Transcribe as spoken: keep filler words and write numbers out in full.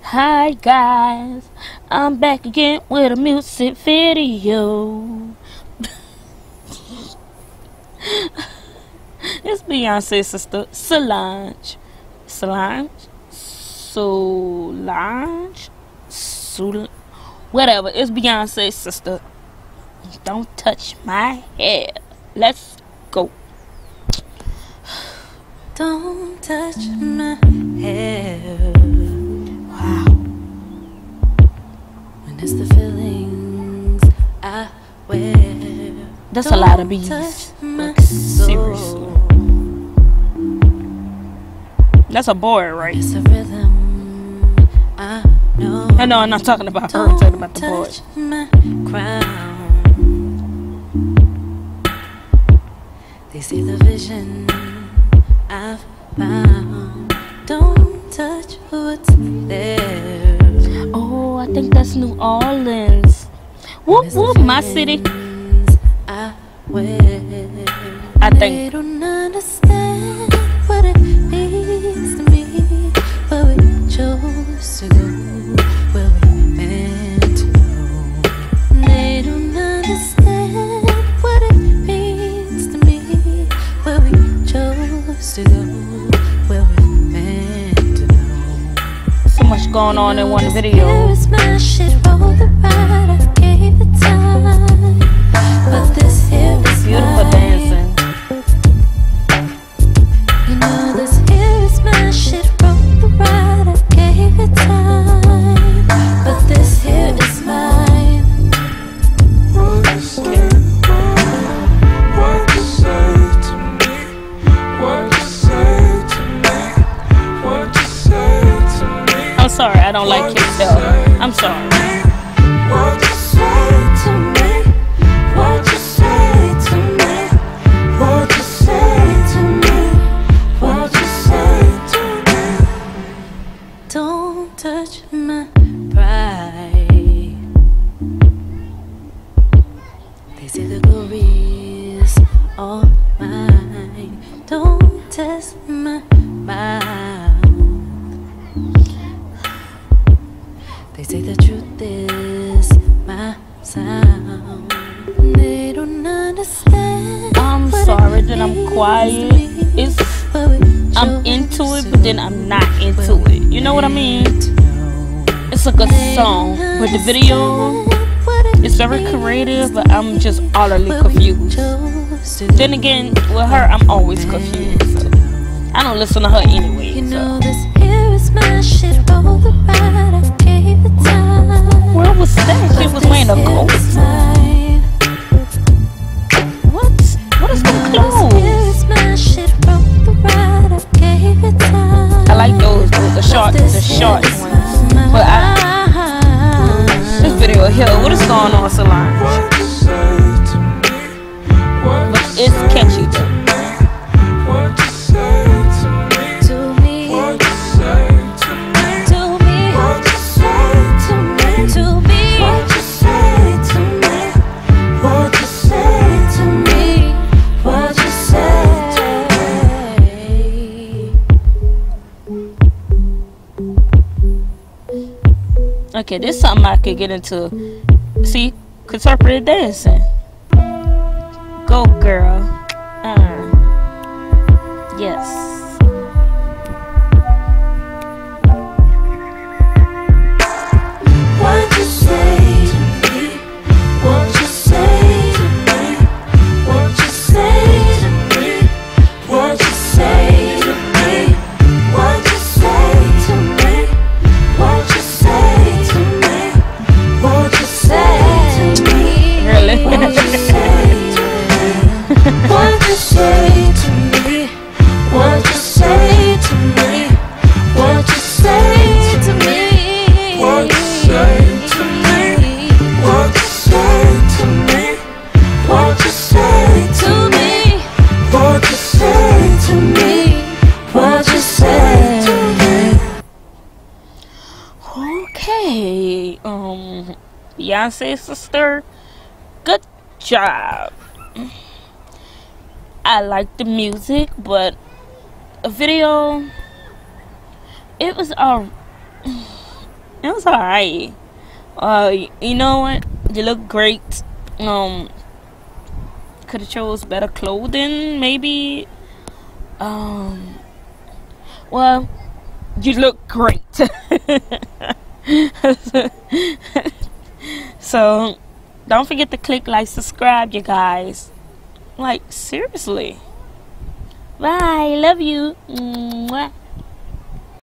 Hi guys, I'm back again with a music video. It's Beyonce's sister Solange. Solange? Solange? Sol Whatever, it's Beyonce's sister. Don't touch my hair. Let's go. Don't touch my hair. Wow. When it's the feelings I wear. That's a lot of bees. Like, seriously. That's a boy, right? It's a rhythm I know. I know I'm not talking about her, I'm talking about the boy. Touch my crown. They see the vision I've found. Don't touch what's there. Oh, I think that's New Orleans. Whoop whoop, my city. I wear. I They think. don't understand what it means to me, but we chose to go where we meant to go. They don't understand what it means to me, but we chose to go where we meant to go. So much going on in one video. Here's my shit, roll the ride, I gave it time, but this here is Beautiful mine. dancing. You know this here is my shit, roll the ride, I gave it time, but this here is mine. What you say, what you say to me, what you say to me, what you say to me, I'm sorry, I don't like Kick Bell. I'm sorry. what you say to me, what you say to me, what you say to me, what you say to me. Don't touch my pride. They say the glory's all mine. Don't test my mouth. They say the truth is my sound. They don't understand. I'm what sorry it that I'm means quiet. to me, It's but we I'm chose into it, to but then I'm not into where it. You know what I mean? to know. It's a good song, but the video is very creative, but I'm just utterly confused. Then again, with her, I'm always confused. So I don't listen to her anyway. You So. know this here is my shit, roll the ride, I gave it time. Where was that? She was wearing a coat. What? What is the clothes? I like those, those the short, the short ones. But I, this video here, what is going on, Solange? What you say to me, what But you it's say catchy to though. me, what you say to me, To me, what you say to me, to me, what you say to me, to me, what you say to me, what you say to me, what you say to Okay, this is something I could get into. See, contemporary dancing. Go, girl. Uh, yes. What you say to me, what you say to me, what you say to me, what you say to me, what you say to me, what you say to me, what you say to me, Really? what you say to me, what you say to me, what you say to me, what you say to me. What you say to me, what you say to me, what you say to me, what you say to me, what you say to me. Okay. Um, Beyonce's sister. Good job. I like the music, but a video, it was all It was alright. Uh, you know what? You look great. Um, could have chose better clothing, maybe. Um, well, you look great. So, don't forget to click like, subscribe, you guys. Like, seriously. Bye. Love you. Mwah.